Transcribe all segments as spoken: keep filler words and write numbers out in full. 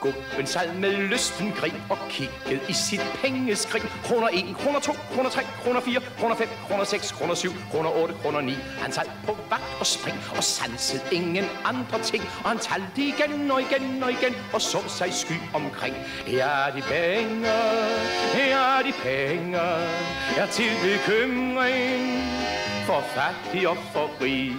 skubben sig med lysten grin og kiggede i sit pengeskrin. Kroner en, kroner to, kroner tre, kroner fire, kroner fem, kroner seks, kroner syv, kroner otte, kroner ni. Han sad på vagt og spring og sansede ingen andre ting. Og han talte igen og igen og igen og så sig sky omkring. Her er de penge, her er de penge, er til bekymring for fattig og for rig.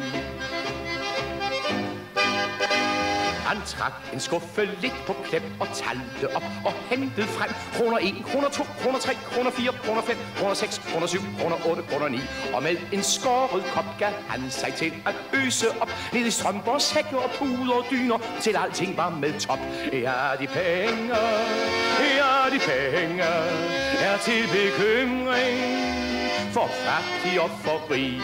Han trak en skuffe lidt på klem og talte op og hentede frem. Kroner en, kroner to, kroner tre, kroner fire, kroner fem, kroner seks, kroner syv, kroner otte, kroner ni. Og med en skåret kop gav han sig til at øse op. Ned i strømper, sække og puder og dyner, til alting var med top. Ja, de penge, ja, de penge, er til bekymring for fattig og for rig.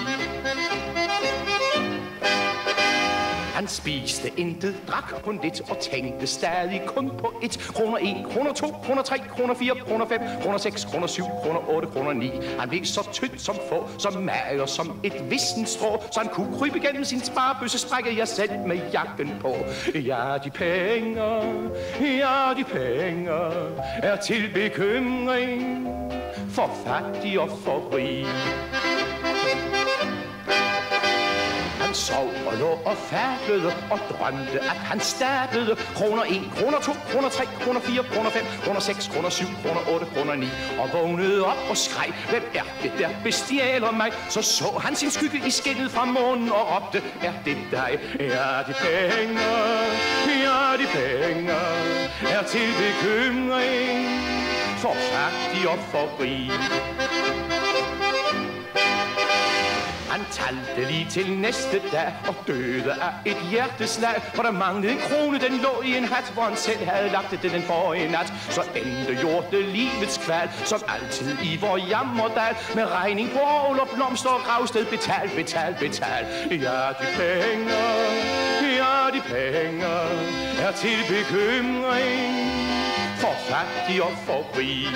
Han spiste intet, drak kun lidt og tænkte stadig kun på et. Kroner en, kroner to, kroner tre, kroner fire, kroner fem, kroner seks, kroner syv, kroner otte, kroner ni. Han blev så tynd som få, så mager som et vissent strå, så han kunne krybe gennem sin sparebøsse, sprække jeg selv med jakken på. Ja, de penge, ja, de penge er til bekymring for fattig og for rig. Han sov og lå og fablede og drømte, at han stablede. Kroner en, kroner to, kroner tre, kroner fire, kroner fem, kroner seks, kroner syv, kroner otte, kroner ni. Og vågnede op og skreg, hvem er det der bestjæler mig? Så så han sin skygge i skinnet fra månen og råbte, er det dig? Er de penge, er de penge, er til bekymring for fattig og for rig. Han talte lige til næste dag og døde af et hjerteslag, for der manglede en krone, den lå i en hat, hvor han selv havde lagt det den forrige nat. Så endte hjorte livets kval, som altid i vor jammerdal, med regning på ål og blomster og gravsted. Betal, betal, betal. Ja, de penge, ja, de penge er til bekymring for fattig og for rig.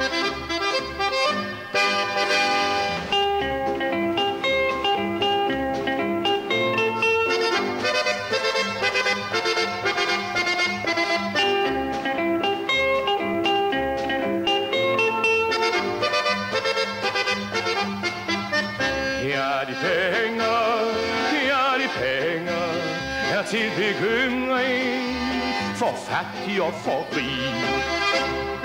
Ja, de penge, ja, de penge er til bekymring for fattig og for rig.